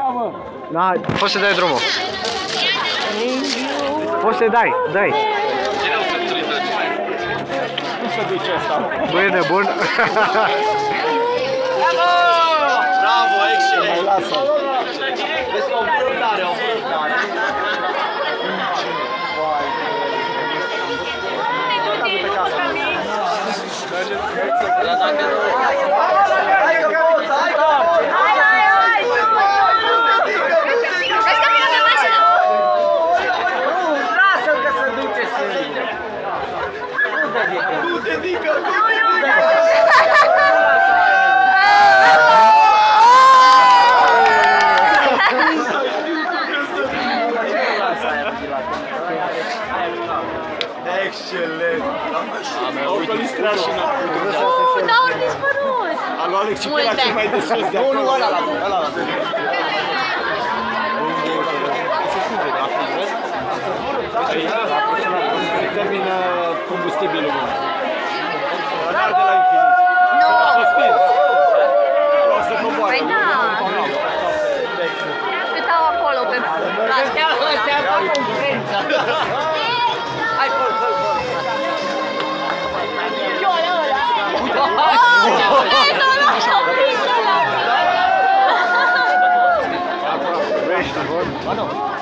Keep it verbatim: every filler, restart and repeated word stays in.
mă! Da, poți să dai drumul. Poți să dai, dai. Nu se duce asta. Bă, e nebun. Bravo, excelent! Mai lasă. Vezi că o brădare, o brădare. Hai că poți, hai că poți! Hai, hai, hai! Vezi că vine de mașină! Lasă-l că se duce singur! Nu te dică! Nu te dică! Excelent! Au gălistrat și înapoi. Nu, dar au dispărut! A luat Alex și pe la cel mai de sus de acolo. Nu, nu, ăla la ăla la Se termină combustibilul. Dar de la infinit. Nu! A fost stins. O să coboară. Păi da! Câtau acolo pe... Ăstea, ăstea fac concurența! Hai, fă-l, fă-l, fă-l! Eu ăla, ăla! Oh! Vezi, ăla! Prins ăla! Vrești,